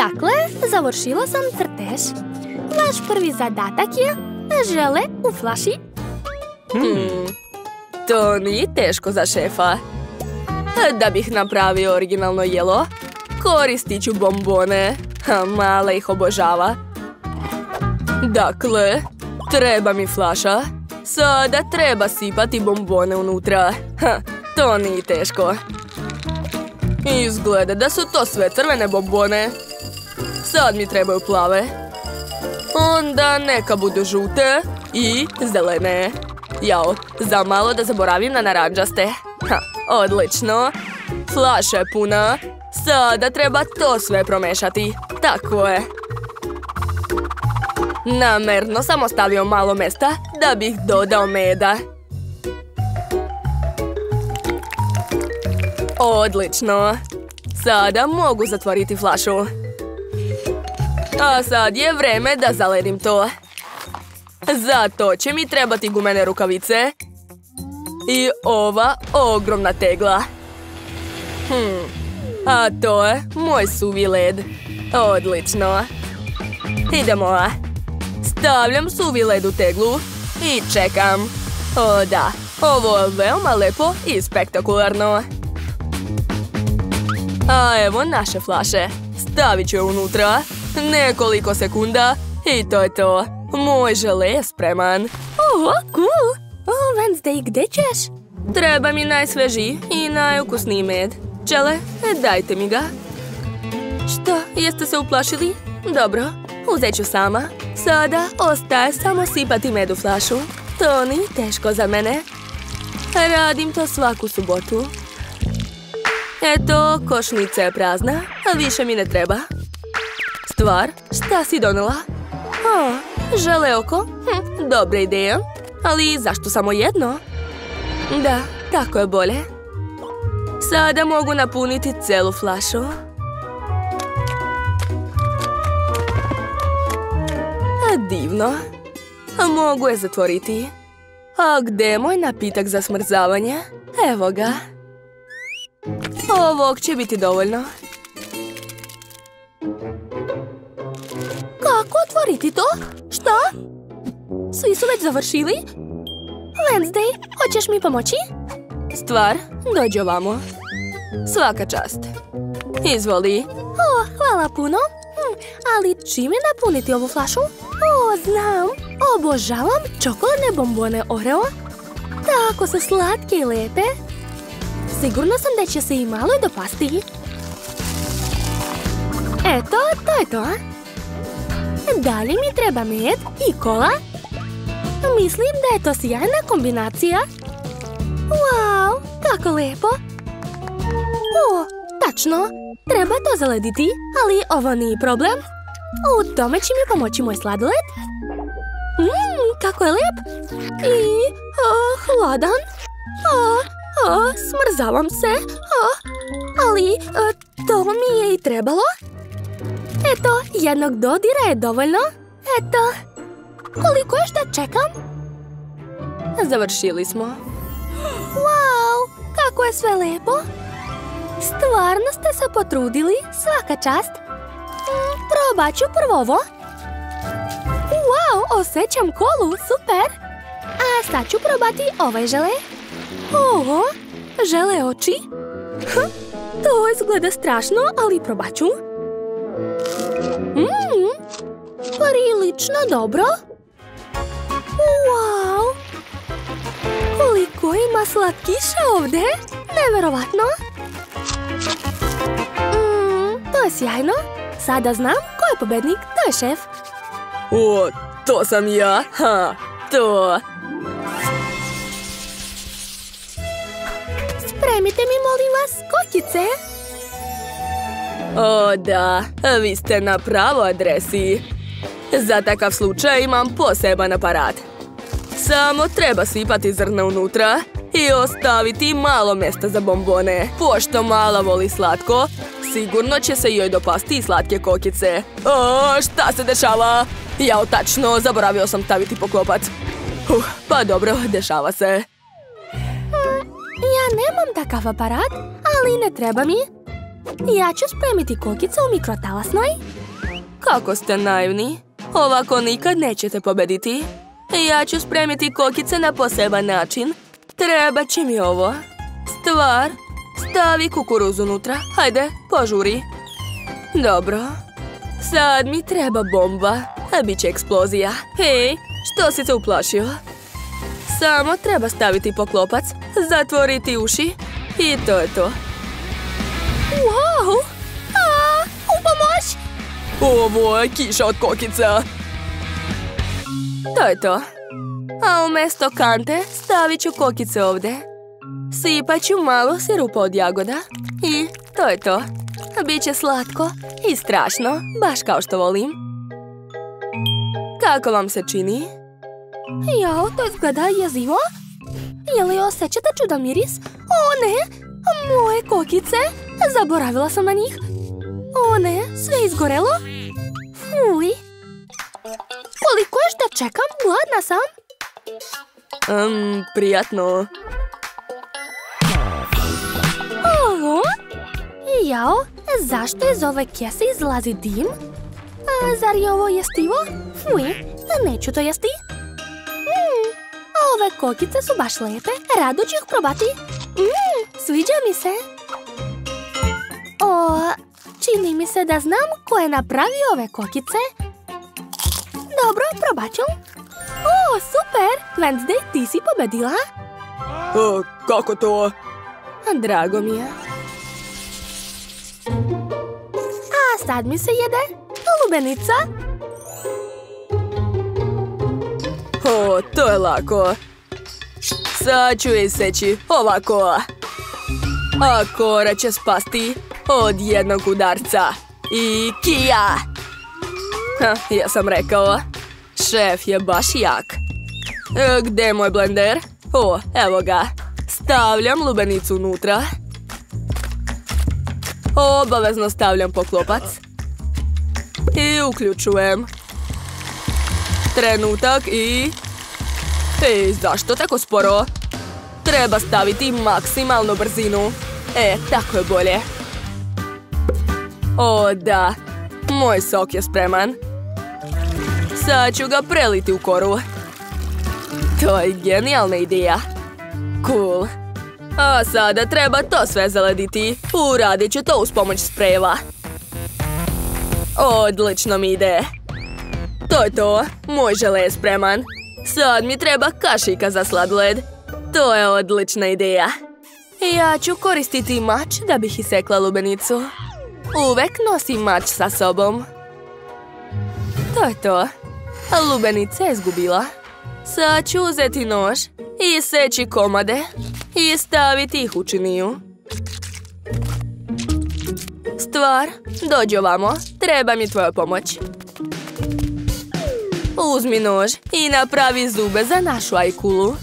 Dakle, završila sam crtež. Vaš prvi zadatak je žele u flaši. To nije teško za šefa. Da bih napravio originalno jelo, koristit ću bombone. Mala ih obožava. Dakle, treba mi flaša. Sada treba sipati bombone unutra. To nije teško. Izgleda da su to sve crvene bombone. Sad mi trebaju plave. Onda neka budu žute i zelene. Jao, za malo da zaboravim na naranđaste. Odlično. Flaša je puna. Sada treba to sve promešati. Tako je. Namerno sam ostavio malo mesta da bih dodao meda. Odlično. Sada mogu zatvoriti flašu. A sad je vreme da zaledim to. Za to će mi trebati gumene rukavice i ova ogromna tegla. A to je moj suvi led. Odlično. Idemo. Stavljam suvi led u teglu i čekam. O da, ovo je veoma lepo i spektakularno. A evo naše flaše. Stavit ću je unutra. Nekoliko sekunda i to je to. Moj žele je spreman. Cool. Wednesday, gdje ćeš? Treba mi najsvežiji i najukusniji med. Čele, dajte mi ga. Što, jeste se uplašili? Dobro, uzet ću sama. Sada ostaje samo sipati med u flašu. To nije teško za mene. Radim to svaku subotu. Eto, košnica je prazna, a više mi ne treba. Stvar, šta si donela? Žele oko? Dobra ideja. Ali zašto samo jedno? Da, tako je bolje. Sada mogu napuniti celu flašu. Divno. Mogu je zatvoriti. A gdje je moj napitak za smrzavanje? Evo ga. Ovog će biti dovoljno. Kako otvoriti to? Šta? Svi su već završili? Wednesday, hoćeš mi pomoći? Stvar, dođi ovamo. Svaka čast. Izvoli. Hvala puno. Ali čime napuniti ovu flašu? Znam. Obožavam čokoladne bombone Oreo. Tako su slatke i lepe. Sigurno sam da će se i malo dopasti. Eto, to je to. Dalje mi treba med i kola. Mislim da je to sjajna kombinacija. Wow, kako lepo. Tačno. Treba to zalediti, ali ovo nije problem. U tome će mi pomoći moj sladoled. Kako je lep. I hladan. Smrzavam se. Ali to mi je i trebalo. Eto, jednog dodira je dovoljno. Eto. Koliko još da čekam? Završili smo. Wow, kako je sve lepo. Stvarno ste se potrudili, svaka čast. Probat ću prvo ovo. Wow, osjećam kolu, super. A sad ću probati ovaj žele. Žele oči. To izgleda strašno, ali probat ću. Prilično dobro. Wow. Koliko ima slatkiša ovdje. Neverovatno. To je sjajno. Sada znam ko je pobednik, to je šef. To sam ja. To. Spremite mi, molim vas, kokice. O da, vi ste na pravoj adresi. Za takav slučaj imam poseban aparat. Samo treba sipati zrna unutra i ostaviti malo mjesta za bombone. Pošto mala voli slatko, sigurno će se joj dopasti i slatke kokice. Šta se dešava? Jao, tačno, zaboravio sam staviti poklopac. Pa dobro, dešava se. Ja nemam takav aparat, ali ne treba mi. Ja ću spremiti kokice u mikrotalasnoj. Kako ste naivni? Ovako nikad nećete pobediti. Ja ću spremiti kokice na poseban način. Treba će mi ovo. Stvar, stavi kukuruzu unutra. Hajde, požuri. Dobro. Sad mi treba bomba. A bit će eksplozija. Hej, što si se uplašio? Samo treba staviti poklopac, zatvoriti uši i to je to. Wow! U pomoć! Ovo je kiša od kokica. To je to. A umjesto kante stavit ću kokice ovdje. Sipat ću malo sirupa od jagoda i to je to. Biće slatko i strašno, baš kao što volim. Kako vam se čini? Jao, to izgleda jezivo. Je li osjećate čudan miris? O ne, moje kokice. Zaboravila sam na njih. O ne, sve izgorelo. Fuj. Koliko još da čekam? Gladna sam. Prijatno. Oho. Jao, zašto iz ove kese izlazi dim? Zar je ovo jestivo? Fuj, neću to jesti. Ove kokice su baš lepe. Rado ću ih probati. Sviđa mi se. O, čini mi se da znam ko je napravio ove kokice. Dobro, probat ću. O, super! Wednesday, ti si pobedila. Kako to? Drago mi je. A sad mi se jede lubenica. O, to je lako. Sad ću iseći ovako. A kora će spasti od jednog udarca. I kija! Ja sam rekao. Šef je baš jak. Gdje je moj blender? O, evo ga. Stavljam lubenicu unutra. Obavezno stavljam poklopac. I uključujem. Trenutak i... zašto tako sporo? Treba staviti maksimalnu brzinu. Tako je bolje. O, da. Moj sok je spreman. Sad ću ga preliti u koru. To je genijalna ideja. Cool. A sada treba to sve zalediti. Uradit ću to uz pomoć sprejeva. Odlično mi ide. To je to. Moj žele je spreman. Sad mi treba kašika za sladoled. To je odlična ideja. Ja ću koristiti mač da bih isekla lubenicu. Uvek nosim mač sa sobom. To je to. Lubenica je izgubila. Sad ću uzeti nož i seći komade i staviti ih u činiju. Stvar, dođi ovamo. Treba mi tvoja pomoć. Uzmi nož i napravi zube za našu ajkulu.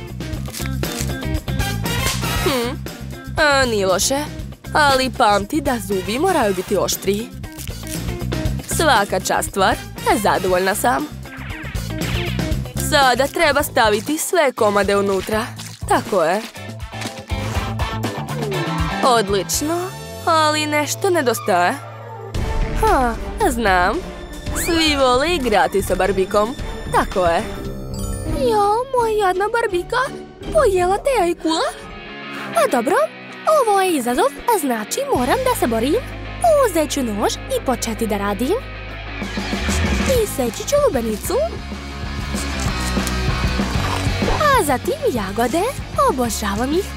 Nije loše, ali pamti da zubi moraju biti oštri. Svaka čast stvar, zadovoljna sam. Sada treba staviti sve komade unutra. Tako je. Odlično, ali nešto nedostaje. Znam. Svi vole igrati sa barbikom. Tako je. Jo, moja jadna barbika. Pojela te ajkula? Pa dobro, ovo je izazov, a znači moram da se borim. Uzet ću nož i početi da radim. I seći ću lubenicu. A zatim jagode. Obožavam ih.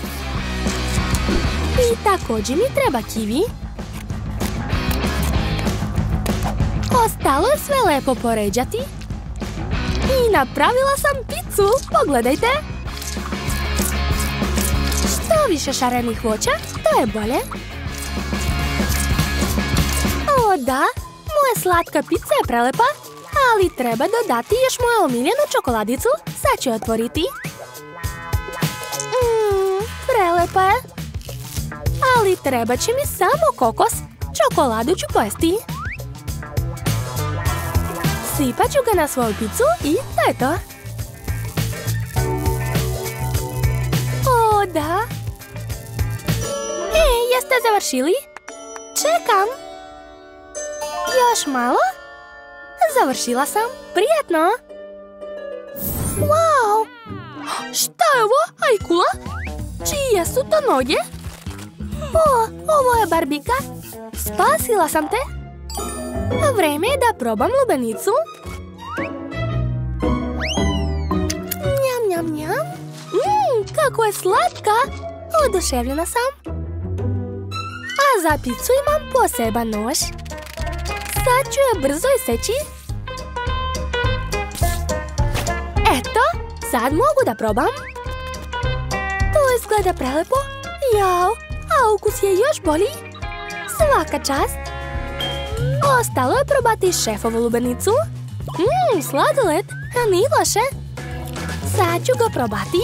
I također mi treba kiwi. Ostalo je sve lepo poređati. I napravila sam picu. Pogledajte. Što više šarenih voća, to je bolje. O da, moja slatka pizza je prelepa, ali treba dodati još moju omiljenu čokoladicu. Sad ću je otvoriti. Prelepa je. Ali treba će mi samo kokos. Čokoladu ću pojesti. Sipat ću ga na svoju picu i to je to. O da. Jeste završili? čekam. Još malo. Završila sam. Prijetno. Wow! Šta je ovo? Ajkula? Čije su to noge? O, ovo je Barbika. Spasila sam te. Vreme je da probam lubenicu. Njam, njam, njam. Kako je slatka. Oduševljena sam. A za picu imam poseban nož. Sad ću je brzo iseći. Eto, sad mogu da probam. To izgleda prelepo. Jao, a ukus je još bolji. Svaka čast. Ostalo je probati šefovu lubenicu. Sladoled, nije loše. Sad ću ga probati.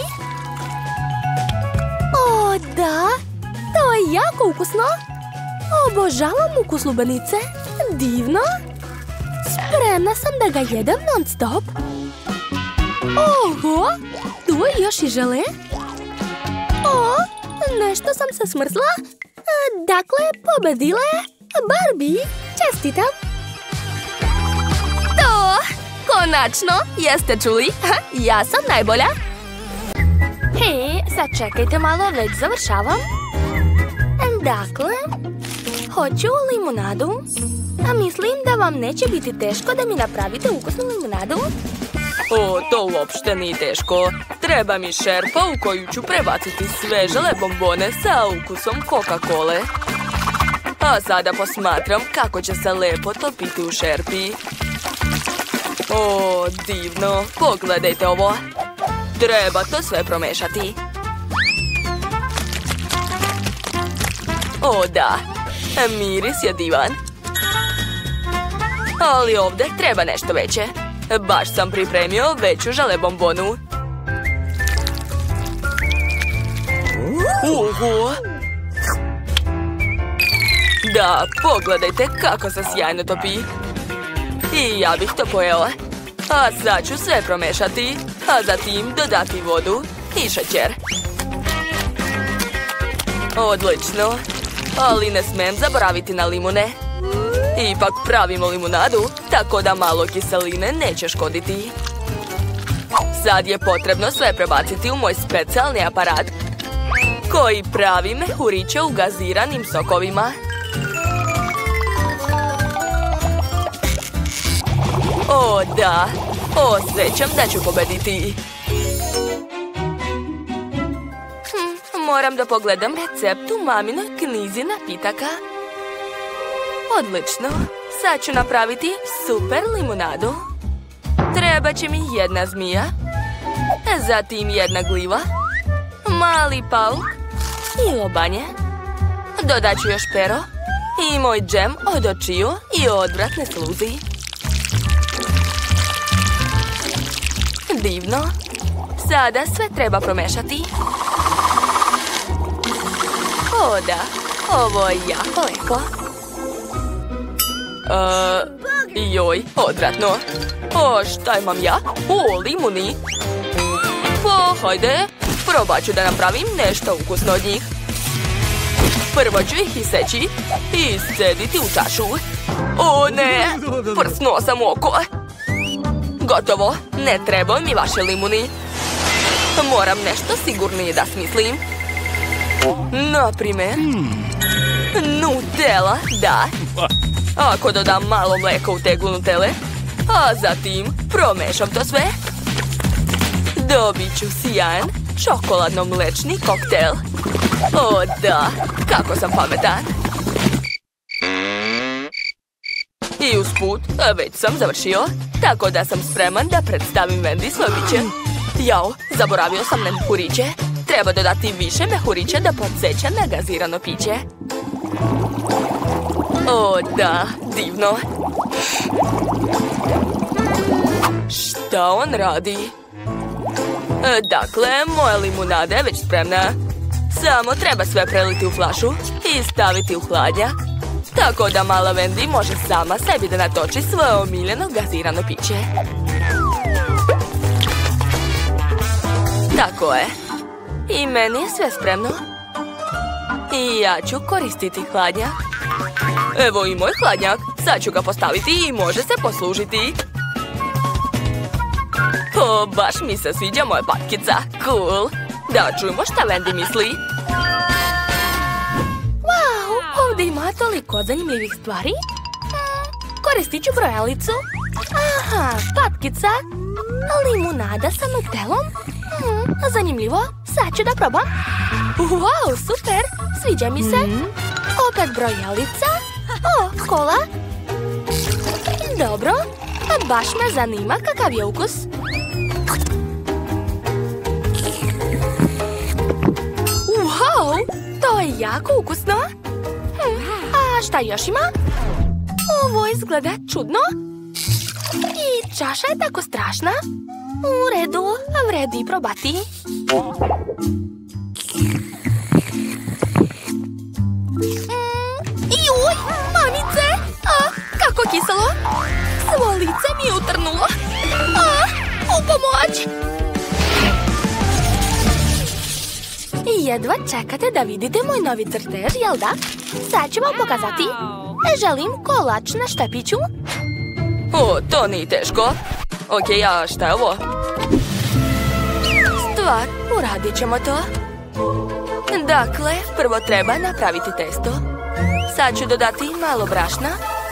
O, da, to je jako ukusno. Obožavam ukus lubenice. Divno. Spremna sam da ga jedem non stop. Oho, tu je još i žele. O, nešto sam se smrzla. Dakle, pobedila je Barbie. Čestitam. To, konačno, jeste čuli? Ja sam najbolja. Hej, sad čekajte malo, već završavam. Dakle, hoću limunadu. A mislim da vam neće biti teško da mi napravite ukusnu limunadu. O, to uopšte nije teško. Treba mi šerpa u koju ću prebaciti sve žele bombone sa ukusom Coca-Cole. A sada posmatram kako će se lepo topiti u šerpi. O, divno. Pogledajte ovo. Treba to sve promešati. O, da. Miris je divan. Ali ovdje treba nešto veće. Baš sam pripremio veću žele bombonu. Oho! Da, pogledajte kako se sjajno topi. I ja bih to pojela. A sad ću sve promešati, a zatim dodati vodu i šećer. Odlično. Ali ne smem zaboraviti na limune. Ipak pravimo limunadu, tako da malo kiseline neće škoditi. Sad je potrebno sve prebaciti u moj specijalni aparat, koji pravi mehuriće u gaziranim sokovima. O, da! Osjećam da ću pobediti. Moram da pogledam recept u maminoj knjizi napitaka. Odlično. Sad ću napraviti super limunadu. Treba će mi jedna zmija, zatim jedna gljiva, mali pauk i lobanje. Dodat ću još pero i moj džem od očiju i odvratne sluzi. Divno. Sada sve treba promešati. O, da. Ovo je jako lepo. Joj, odvratno. O, šta imam ja? O, limuni. Pa, hajde. Probat ću da napravim nešto ukusno od njih. Prvo ću ih iseći i iscediti u čašu. O, ne. Prsnuo sam oko. Gotovo. Ne trebaju mi vaše limuni. Moram nešto sigurnije da smislim. Naprimjer, Nutella, da. Ako dodam malo mlijeka u teglu Nutelle, a zatim promešam to sve, dobit ću sjajan čokoladno-mlečni koktel. O, da, kako sam pametan. I usput, već sam završio, tako da sam spreman da predstavim Wendy svoje piće. Jao, zaboravio sam na mehuriće. Treba dodati više mehurića da podsjeća na gazirano piće. O, da, divno. Šta on radi? Dakle, moja limunada je već spremna. Samo treba sve preliti u flašu i staviti u hladnjak. Tako da mala Wendy može sama sebi da natoči svoje omiljeno gazirano piće. Tako je. I meni je sve spremno. I ja ću koristiti hladnjak. Evo i moj hladnjak. Sad ću ga postaviti i može se poslužiti. O, baš mi se sviđa moja patkica. Cool. Da čujemo šta Wendy misli. Wow, ovdje ima toliko zanimljivih stvari. Koristit ću brojalicu. Aha, patkica. Limunada sa nutelom. Zanimljivo. Sad ću da probam. Wow, super. Sviđa mi se. Opet brojalica. O, kola. Dobro. Baš me zanima kakav je ukus. Wow, to je jako ukusno. A šta još ima? Ovo izgleda čudno. I čaša je tako strašna. U redu, vredi probati. Juj, mamice! Kako kiselo! Svo lice mi je utrnulo. U pomoć! Jedva čekate da vidite moj novi crtež, jel da? Sad ću vam pokazati. Želim kolač na štepiću. O, to nije teško. Okej, a šta je ovo? Stvar, uradit ćemo to. Dakle, prvo treba napraviti testo. Sad ću dodati malo brašna.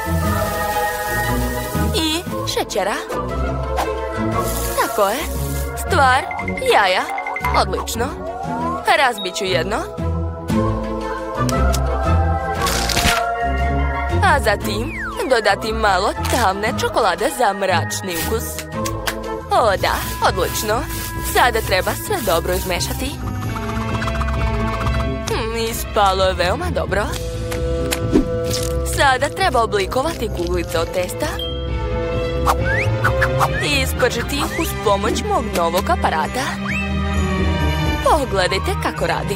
I šećera. Tako je. Stvar, jaja. Odlično. Razbit ću jedno. A zatim dodati malo tamne čokolade za mračni ukus. O da, odlično. Sada treba sve dobro izmešati. Ispalo je veoma dobro. Sada treba oblikovati kuglice od testa i ispržiti ih uz pomoć mog novog aparata. Pogledajte kako radi.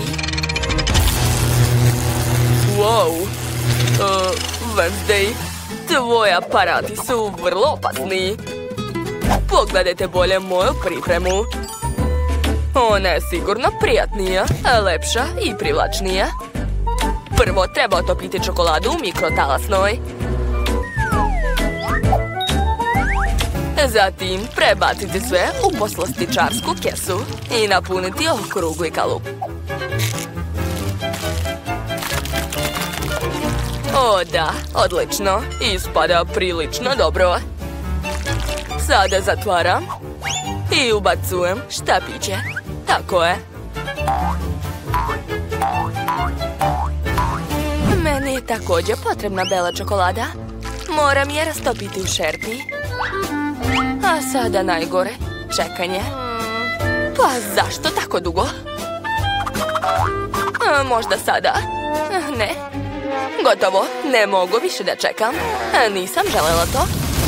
Wow! Wednesday, tvoji aparati su vrlo opasni. Pogledajte bolje moju pripremu. Ona je sigurno prijatnija, lepša i privlačnija. Prvo treba otopiti čokoladu u mikrotalasnoj. Zatim prebaciti sve u poslastičarsku kesu i napuniti okrugli kalup. O da, odlično. Ispada prilično dobro. Sada zatvaram i ubacujem štapiće. Tako je. Meni je također potrebna bela čokolada. Moram je rastopiti u šerpi. A sada najgore, čekanje. Pa zašto tako dugo? Možda sada? Ne. Gotovo, ne mogu više da čekam. Nisam želela to.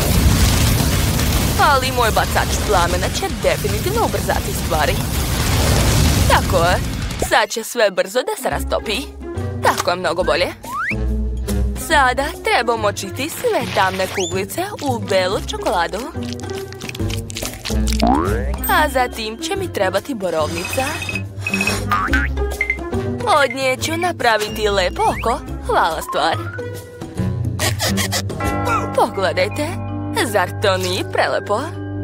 Ali moj bacač plamena će definitivno ubrzati stvari. Tako je. Sad će sve brzo da se rastopi. Tako je mnogo bolje. Sada treba močiti sve tamne kuglice u belu čokoladu. A zatim će mi trebati borovnica. Od nje ću napraviti lepo oko. Hvala stvar. Pogledajte. Zar to nije prelepo?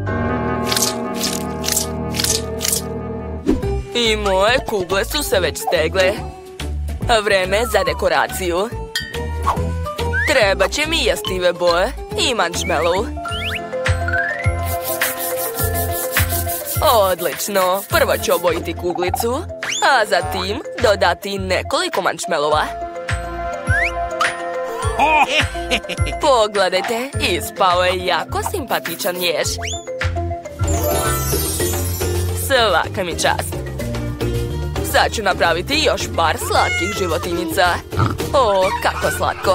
I moje kugle su se već stegle. Vreme za dekoraciju. Treba će mi jastive boje i marshmallow. Odlično. Prvo ću obojiti kuglicu, a zatim dodati nekoliko marshmallowa. Pogledajte, ispao je jako simpatičan jež. Svaka mi čast. Sad ću napraviti još par slatkih životinjica. O, kako slatko.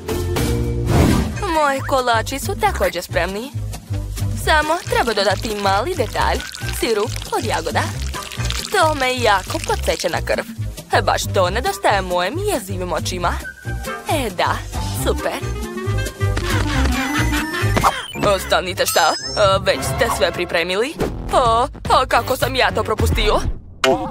Moji kolači su također spremni. Samo treba dodati mali detalj, sirup od jagoda. To me jako podsjeća na krv. Baš to nedostaje mojim jezivim očima. Da, super. Ostanite šta? Već ste sve pripremili? Kako sam ja to propustio?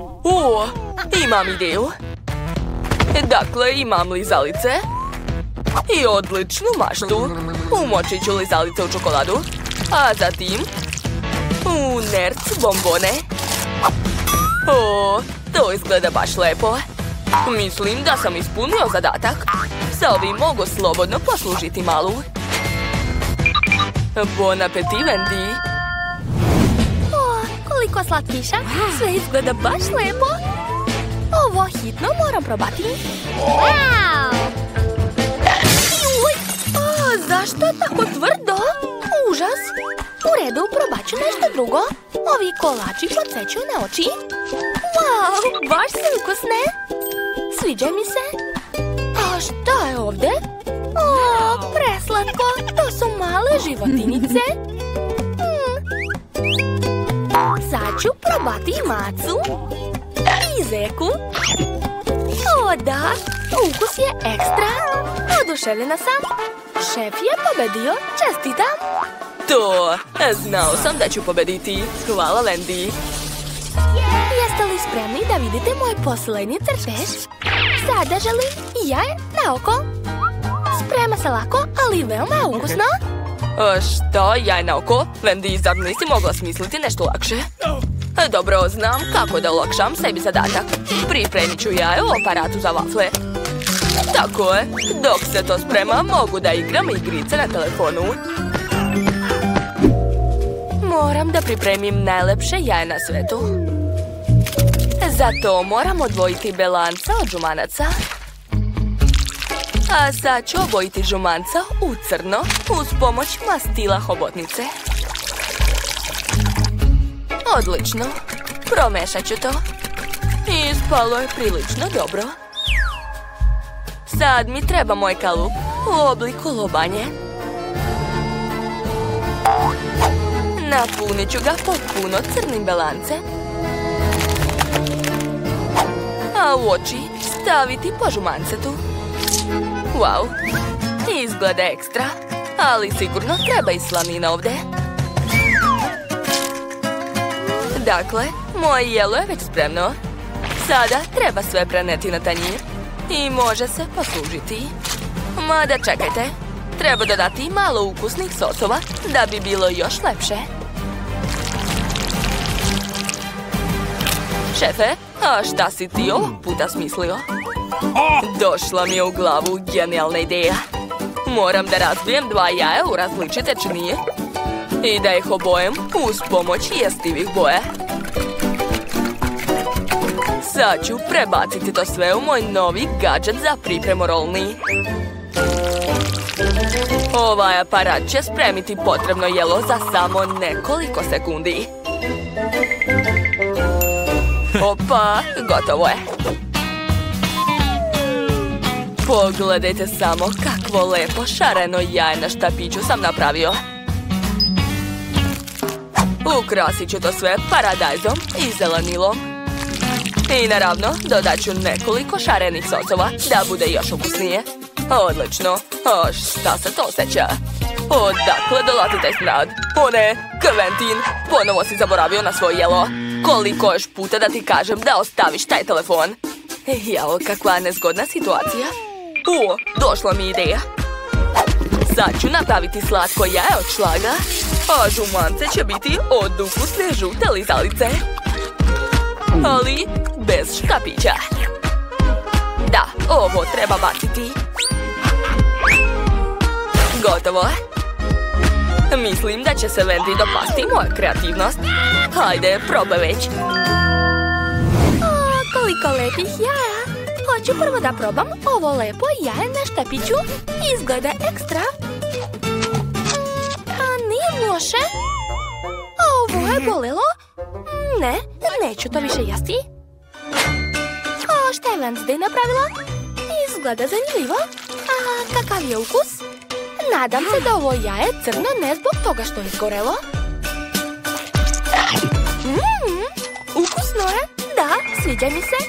Imam ideju. Dakle, imam lizalice. i odličnu maštu. Umočit ću lizalice u čokoladu, a zatim u nerc bombone. O, to izgleda baš lepo. Mislim da sam ispunio zadatak. Sa ovim mogu slobodno poslužiti malu. Bon appetit, Wendy. O, koliko slatkiša. Sve izgleda baš lepo. Ovo hitno moram probati. Wow! Juj! O, zašto je tako tvrdo? Užas! U redu, probat ću nešto drugo. Ovi kolači podsjećaju na oči. Wow, baš su ukusne. Sviđa mi se. A šta je ovdje? O, preslatko. To su male životinice. Sad ću probati macu i zeku. O da, ukus je ekstra. Oduševljena sam. Šef je pobedio. Čestitam. To, znao sam da ću pobediti. Hvala, Wendy. Jeste li spremni da vidite moj posljednji crtež? Sada želim jaje na oko. Sprema se lako, ali veoma je ukusno. Što, jaj na oko? Wendy, zar nisi mogla smisliti nešto lakše? Dobro, znam kako da olakšam sebi zadatak. Pripremit ću jaje u aparatu za vafle. Tako je, dok se to sprema, mogu da igram igrice na telefonu. Moram da pripremim najlepše jaje na svetu. Zato moram odvojiti belanca od žumanaca. A sad ću obojiti žumanca u crno uz pomoć mastila hobotnice. Odlično. Promešat ću to. Ispalo je prilično dobro. Sad mi treba moj kalup u obliku lobanje. Napunit ću ga potpuno crnim belancem. A u oči staviti po žumancetu. Wow, izgleda ekstra, ali sigurno treba i slanina ovdje. Dakle, moje jelo je već spremno. Sada treba sve preneti na tanjir i može se poslužiti. Mada čekajte, treba dodati malo ukusnih sosova da bi bilo još lepše. Šefe, a šta si ti ovog puta smislio? Došla mi je u glavu genijalna ideja. Moram da razbijem 2 jaja u različite činije i da ih obojem uz pomoć jestivih boja. Sad ću prebaciti to sve u moj novi gadžet za pripremu rolni. Ovaj aparat će spremiti potrebno jelo za samo nekoliko sekundi. Opa, gotovo je. Pogledajte samo kakvo lepo šareno jaje na štapiću sam napravio. Ukrasit ću to sve paradajzom i zelenilom. I naravno dodat ću nekoliko šarenih sosova da bude još ukusnije. Odlično. O, šta se to osjeća? Odakle dolazi taj smrad? O ne, Quentin, ponovo si zaboravio na svoje jelo. Koliko još puta da ti kažem da ostaviš taj telefon? Jao, kakva nezgodna situacija. O, došla mi ideja. Sad ću napraviti slatko jaje od šlaga, a žumance će biti od ukusne žute lizalice. Ali bez štapića. Da, ovo treba baciti. Gotovo. Mislim da će se Wendy dopasti moja kreativnost. Hajde, probaj već. O, koliko lepih jaja. Hoću prvo da probam ovo lepo jaje na štapiću. Izgleda ekstra. A nije loše. Ovo je bolelo. Ne, neću to više jesti. O, šta je Wednesday napravila? Izgleda zanimljivo. A kakav je ukus? Nadam se da ovo jaje crno ne zbog toga što je izgorelo. Ukusno je. Da, sviđa mi se.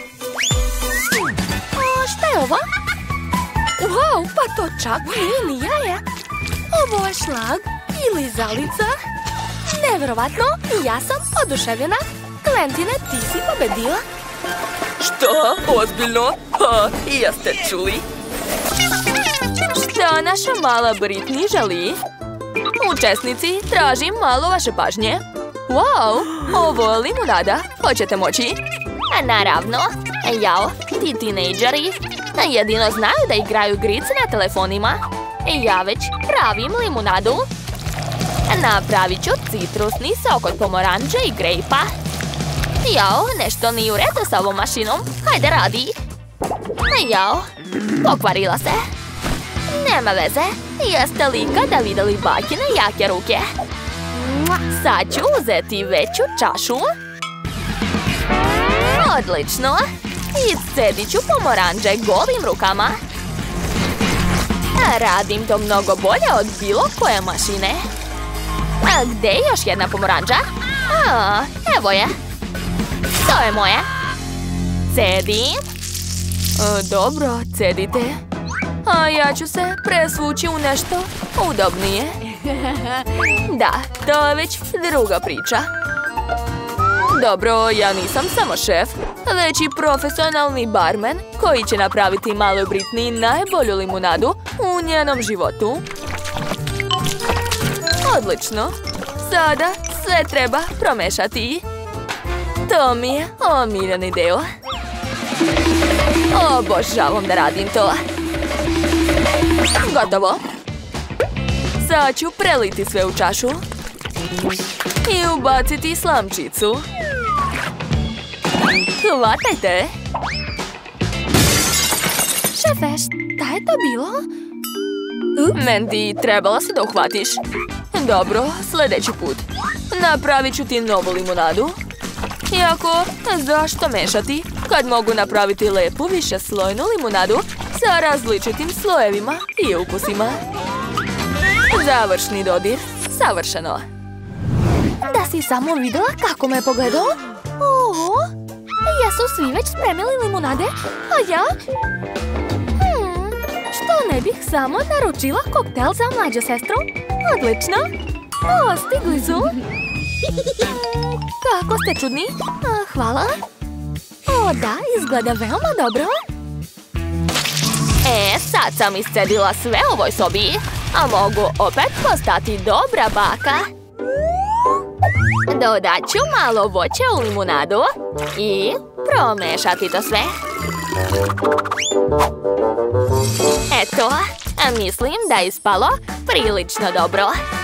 O, šta je ovo? Wow, pa to čak nije ni jaje. Ovo je šlag i lizalica. Nevjerovatno, ja sam oduševljena. Quentine, ti si pobedila. Što? Ozbiljno? Ha, jeste čuli? Što naša mala Britney želi? Učesnici, tražim malo vaše pažnje. Wow, ovo je limunada. Hoćete moći? Naravno. Jao, ti tinejdžeri jedino znaju da igraju igrice na telefonima. Ja već pravim limunadu. Napravit ću citrusni sok od pomoranđe i grejpa. Jao, nešto nije u redu s ovom mašinom. Hajde, radi. Jao, pokvarila se. Nema veze. Jeste li ikada vidjeli bakine jake ruke? Sad ću uzeti veću čašu. Odlično. Iscedit ću pomoranđe golim rukama. Radim to mnogo bolje od bilo koje mašine. A gdje je još jedna pomoranđa? Evo je. To je moje. Cedim. Dobro, cedite. A ja ću se presvući u nešto udobnije. Da, to je već druga priča. Dobro, ja nisam samo šef, već i profesionalni barmen koji će napraviti maloj Britney najbolju limunadu u njenom životu. Odlično. Sada sve treba promešati. To mi je omiljeni deo. Obožavam da radim to. Gotovo. Sad ću preliti sve u čašu i ubaciti slamčicu. Hvatajte! Šefe, šta je to bilo? Mandy, trebala si da uhvatiš. Dobro, sljedeći put. Napravit ću ti novu limunadu. Iako, zašto mešati kad mogu napraviti lepu višeslojnu limunadu sa različitim slojevima i ukusima? Završni dodir. Savršeno. Da si samo vidjela kako me pogledao? Jesu svi već spremili limunade? A ja? Što ne bih samo naručila koktel za mlađu sestru? Odlično. Stigli su. Kako ste čudni? Hvala. Da, izgleda veoma dobro. Sad sam iscedila sve u ovoj sobi, a mogu opet postati dobra baka. Dodat ću malo voća u limunadu i promešati to sve. Eto, mislim da je ispalo prilično dobro.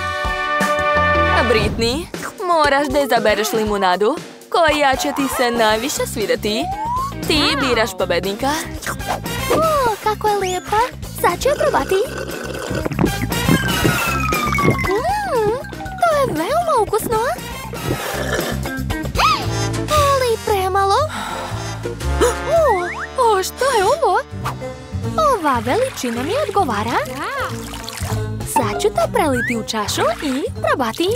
Britney, moraš da izabereš limunadu koja će ti se najviše svidjeti. Ti biraš pobednika. Kako je lijepa. Sad ću je probati. To je veoma ukusno. Ali premalo. Što je ovo? Ova veličina mi odgovara. Sad ću to preliti u čašu i probati.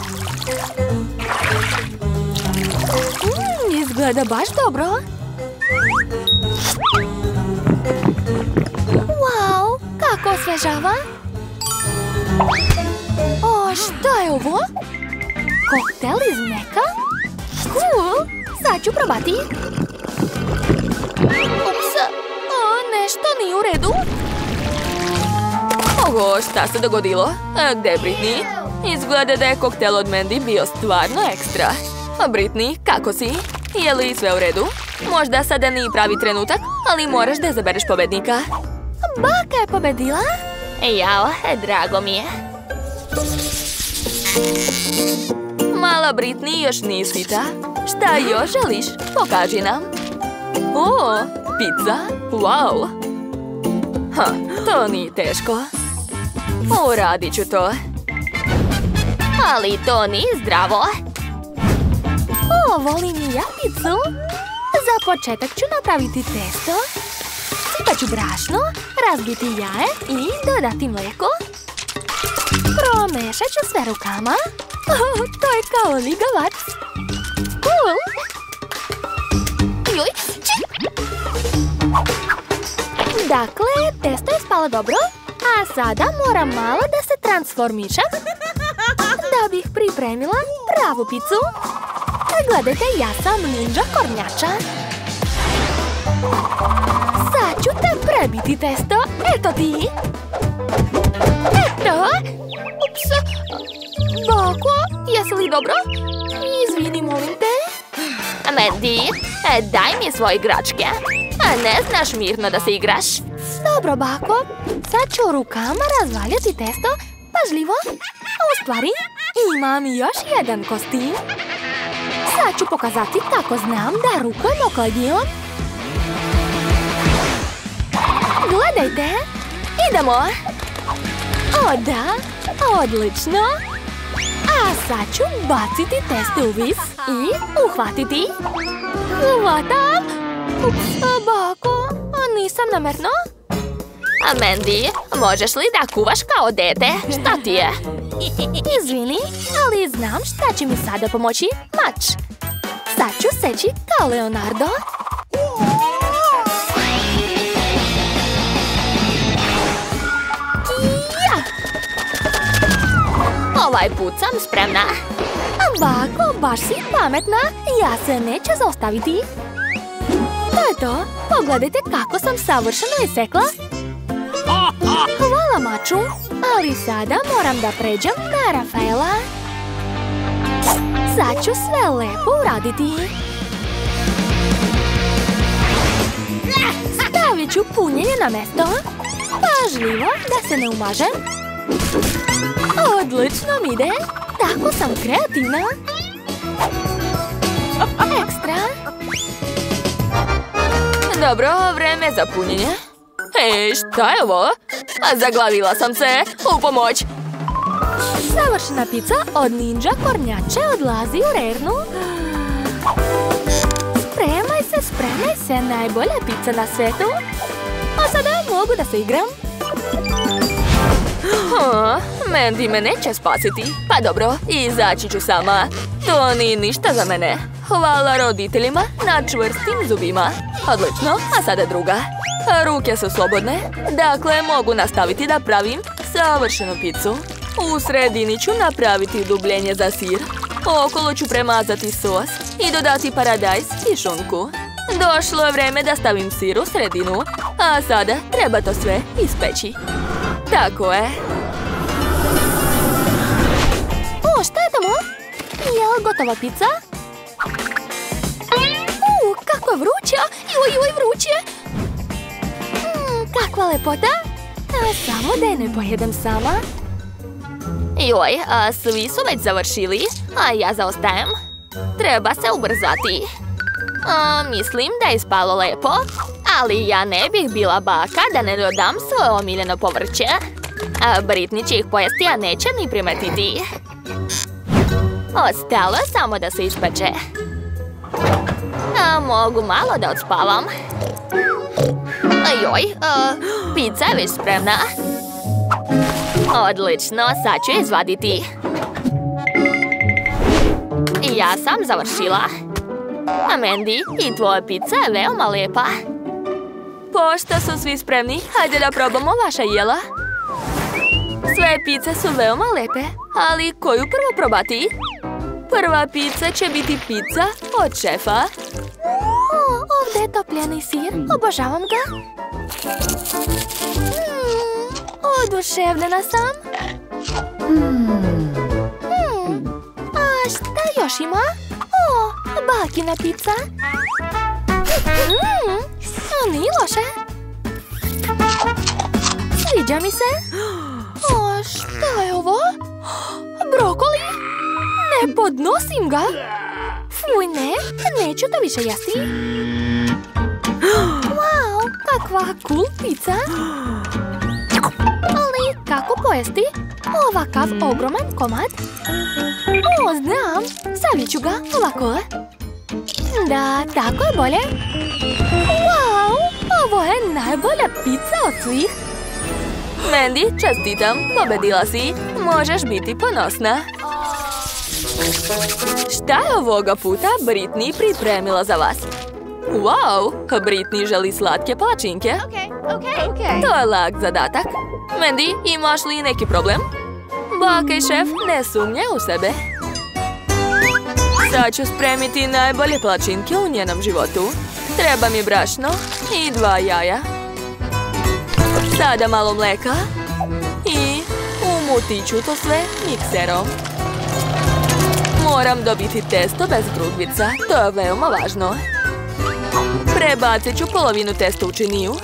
Izgleda baš dobro. Wow, kako osvežava. Što je ovo? Koktel iz mleka? Cool, sad ću probati. Ups, nešto nije u redu. Šta se dogodilo? Gde je Britney? Izgleda da je koktel od Mandy bio stvarno ekstra. Britney, kako si? Je li sve u redu? Možda sada nije pravi trenutak, ali moraš da izabereš pobednika. Baka je pobedila? Jao, drago mi je. Mala Britney još nije sita. Šta još želiš? Pokaži nam. Pizza? Wow! To nije teško. Uradit ću to. Ali to nije zdravo. Volim i ja pizzu. Za početak ću napraviti testo. Sipat ću brašno, razbiti jaje i dodati mlijeko. Promešat ću sve rukama. To je kao ligavac. Cool. Dakle, testo je spalo dobro. A sada moram malo da se transformišem da bih pripremila pravu picu. Gledajte, ja sam ninja kornjača. Sad ću te prebiti testo. Eto ti. dobro? Izvini, molim te. Mandy, daj mi svoje igračke. Ne znaš mirno da se igraš? Dobro, bako. Sad ću rukama razvaljati testo. Pažljivo. U stvari, imam još jedan kostim. Sad ću pokazati kako znam da rukujem okladijom. Gledajte. Idemo. O da, odlično. A sad ću baciti testo u vis i uhvatiti. Hvatam. Ups, bako, nisam namjerno. Mandy, možeš li da kuvaš kao dete? Šta ti je? Izvini, ali znam šta će mi sada pomoći. Mač. Sad ću seći kao Leonardo. Ja! Ovaj put sam spremna. Bako, baš si pametna. Ja se neću zaustaviti. To je to. Pogledajte kako sam savršeno isekla. Hvala, maču. Ali sada moram da pređem na Rafaela. Sad ću sve lepo uraditi. Stavit ću punjenje na mesto. Pažljivo da se ne umažem. Odlično mi ide. Tako sam kreativna. Ekstra. Dobro, vreme za punjenje. Hej, šta je ovo? Zaglavila sam se. U pomoć. Savršena pizza od Ninja Kornjače odlazi u rernu. Spremaj se, najbolja pizza na svetu. A sada mogu da se igram. Mandy me neće spasiti. Pa dobro, izaći ću sama. To nije ništa za mene. Hvala roditeljima na čvrstim zubima. Odlično, a sada druga. Ruke su slobodne, dakle mogu nastaviti da pravim savršenu picu. U sredini ću napraviti dubljenje za sir. Okolo ću premazati sos i dodati paradajz i šunku. Došlo je vreme da stavim sir u sredinu, a sada treba to sve ispeći. Tako je. O, šta je tamo? Je li gotova pizza? Kako je vruća! Joj, vruće! Kakva lepota! Samo da je ne pojedem sama. Joj, svi su već završili, a ja zaostajem. Treba se ubrzati. Mislim da je ispalo lepo, ali ja ne bih bila baka da ne dodam svoje omiljeno povrće. Britney će ih pojesti, a neće ni primetiti. Ostalo je samo da se ispeče. Mogu malo da odspavam. Joj, pizza je već spremna. Odlično, sad ću je izvaditi. Ja sam završila. Mandy, i tvoja pizza je veoma lepa. Pošto su svi spremni, hajde da probamo vaša jela. Sve pice su veoma lepe, ali koju prvo probati? Prva pizza će biti pizza od šefa. Ovdje je topljeni sir, obožavam ga. Oduševljena sam. A šta još ima? Bakina pizza. Nije loše. Sviđa mi se. Šta je ovo? Brokoli? Ne podnosim ga. Fuj, ne, neću to više jesti. Wow, kakva cool pizza. Ali kako pojesti ovakav ogroman komad? Znam, stavit ću ga ovako. Da, tako je bolje. Wow, ovo je najbolja pizza od svih. Mandy, čestitam, pobedila si. Možeš biti ponosna. Šta je ovoga puta Britney pripremila za vas? Wow, Britney želi slatke palačinke. To je lak zadatak. Mandy, imaš li neki problem? Baka i šef ne sumnje u sebe. Sad ću spremiti najbolje palačinke u njenom životu. Treba mi brašno i 2 jaja. Sada malo mleka i umutit ću to sve mikserom. Moram dobiti testo bez grudvica, to je veoma važno. Prebacit ću polovinu testa u činiju.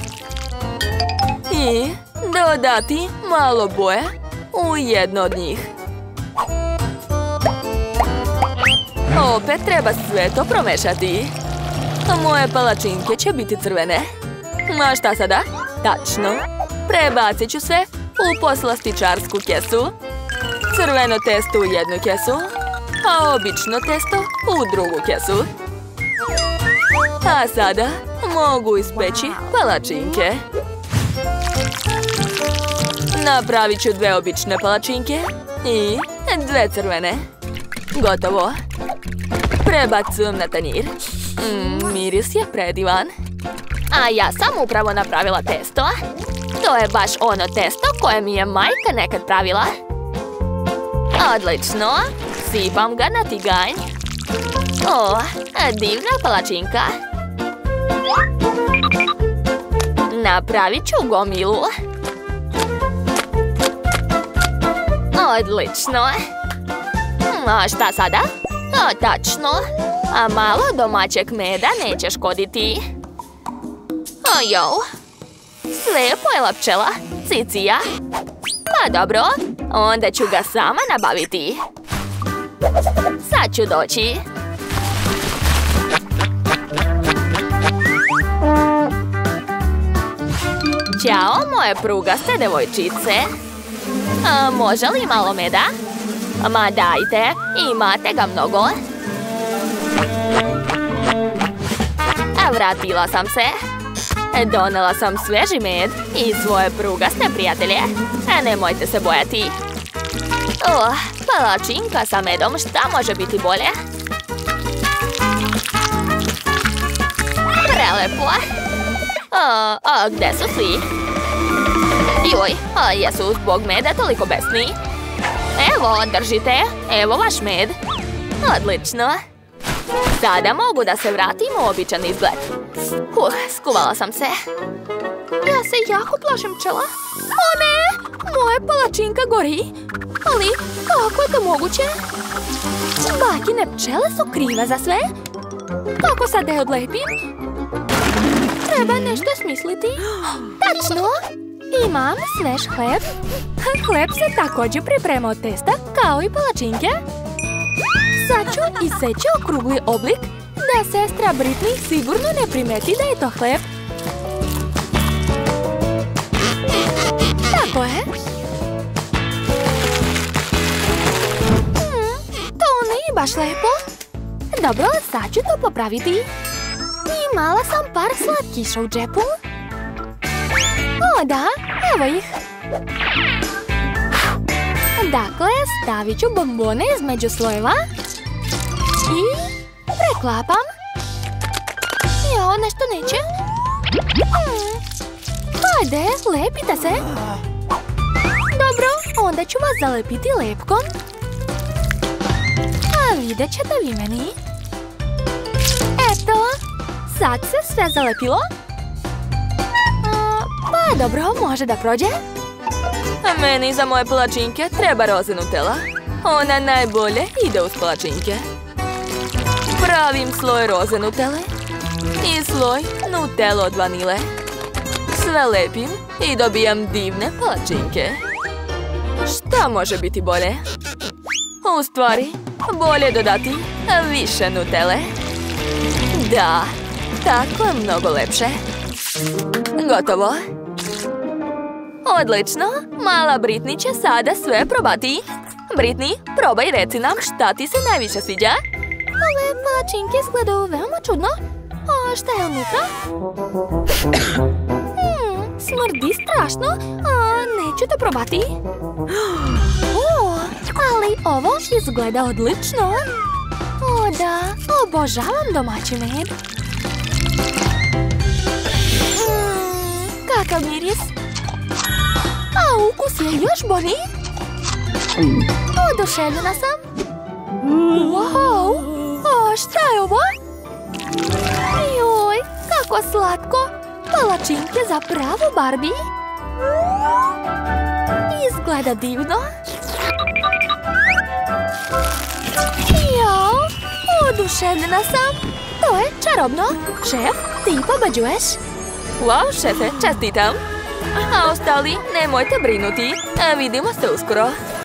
I dodati malo boje u jedno od njih. Opet treba sve to promešati. Moje palačinke će biti crvene. A šta sada? Tačno. Prebacit ću sve u poslastičarsku kesu. Crveno testo u jednu kesu, a obično testo u drugu kesu. A sada mogu ispeći palačinke. Napravit ću 2 obične palačinke i 2 crvene. Gotovo. Prebacujem na tanjir. Miris je predivan. A ja sam upravo napravila testo. To je baš ono testo koje mi je majka nekad pravila. Odlično. Sipam ga na tiganj. O, divna palačinka. Napravit ću gomilu. Odlično. A šta sada? Tačno. A malo domaćeg meda neće škoditi. Ojo. Sve je pojela pčela. Cicija. Pa dobro. Onda ću ga sama nabaviti. Sad ću doći. Ćao, moje prugaste devojčice. Može li malo meda? Ma dajte, imate ga mnogo. Vratila sam se. Donela sam sveži med i svoje prugaste prijatelje. Nemojte se bojati. Palačinka sa medom, šta može biti bolje? Prelepo. Gde su svi? Joj, jesu zbog meda toliko besni? Evo, držite. Evo vaš med. Odlično. Sada mogu da se vratim u običan izgled. Skuvala sam se. Ja se jako plašim pčela. O ne! Moja palačinka gori. Ali kako je to moguće? Bakine pčele su krive za sve. Kako sad da je odlepim? Treba nešto smisliti. Tačno! Imam svež hleb. Hleb se također priprema od testa, kao i palačinke. Sad ću iseći okrugli oblik, da sestra Britney sigurno ne primeti da je to hleb. Tako je. To nije baš lepo. Dobro, sad ću to popraviti. Imala sam par slatkiša u džepu. O da, evo ih. Dakle, stavit ću bombone između slojeva. I preklapam. Jo, nešto neće. Hajde, lepite se. Dobro, onda ću vas zalepiti lepkom. A vidjet ćete vi meni. Eto, sad se sve zalepilo. Pa dobro, može da prođe. Meni za moje palačinke treba roze Nutella. Ona najbolje ide uz palačinke. Pravim sloj roze Nutelle i sloj Nutella od vanile. Sve lepim i dobijam divne palačinke. Šta može biti bolje? U stvari, bolje dodati više Nutelle. Da, tako je mnogo lepše. Gotovo. Odlično, mala Britney će sada sve probati. Britney, probaj, reci nam šta ti se najviše sviđa. Ove palačinke izgledaju veoma čudno. A šta je unutra? Smrdi strašno. Neću to probati. Ali ovo izgleda odlično. O da, obožavam domaći med. Kakav miris. A ukus je još bolji. Oduševljena sam. Wow! A šta je ovo? Joj, kako slatko. Palačinke za pravu Barbie. Izgleda divno. Oduševljena sam. To je čarobno. Šef, ti pobeđuješ. Wow, šefe, čestitam. A ostali, nemojte brinuti. Vidimo se uskoro.